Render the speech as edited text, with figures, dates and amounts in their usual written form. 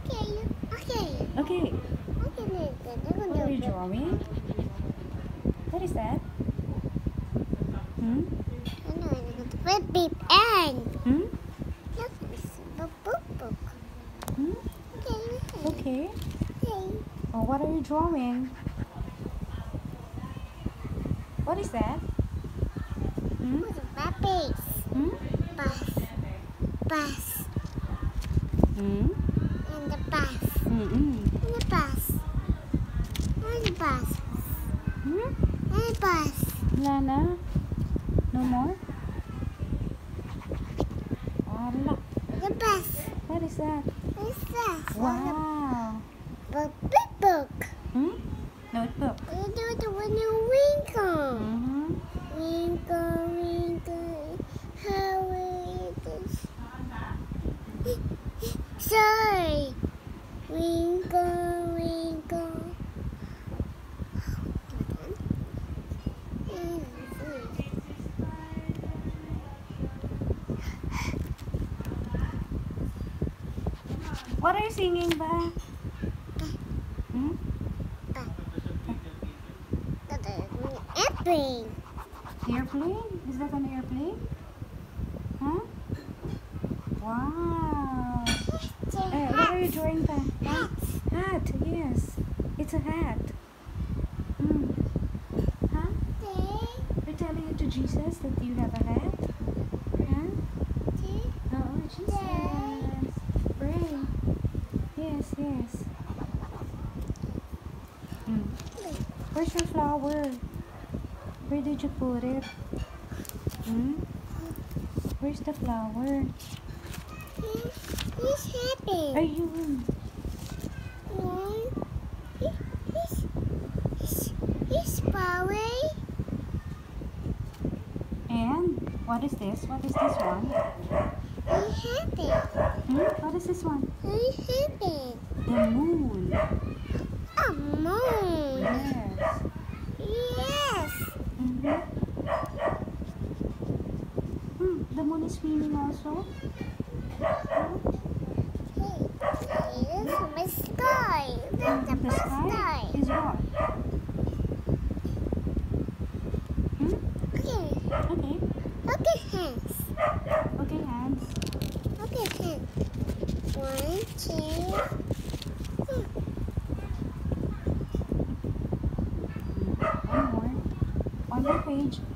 Okay. What are you drawing? What is that? Hmm? Big and Hmm? look, it's a book. Hmm? Okay. Oh, what are you drawing? What is that? Hmm? Puppies. Hmm? Bus. Hmm? And the bus. Mm-mm. And the bus. And the bus. Hmm? And the bus. Lana? No more? Ala. The bus. What is that? What's that? Wow. The big book. Hmm? Notebook. You do the one you winkle. Mm-hmm. Winkle. How is this? Sorry. Winkle. What are you singing ba? Hmm? Airplane. Airplane? Is that an airplane? Huh? Wow. What are you drawing ba? Hat. Yes. It's a hat. Hmm. Huh? You're telling it to Jesus that you have a hat? Huh? Oh, Jesus. Pray. Yes. Hmm. Where's your flower? Where did you put it? Hmm? Where's the flower? He's happy. Ayun. No. He's power. And what is this? What is this one? He's happy. What is this one? He's happy. The moon. A moon. Yes. Yes. The moon is swimming also. Hey, this is my sky. That's The my sky is what? Okay. Look at hands. Okay, hands. Look at hands. 1, 2. One more. One more page.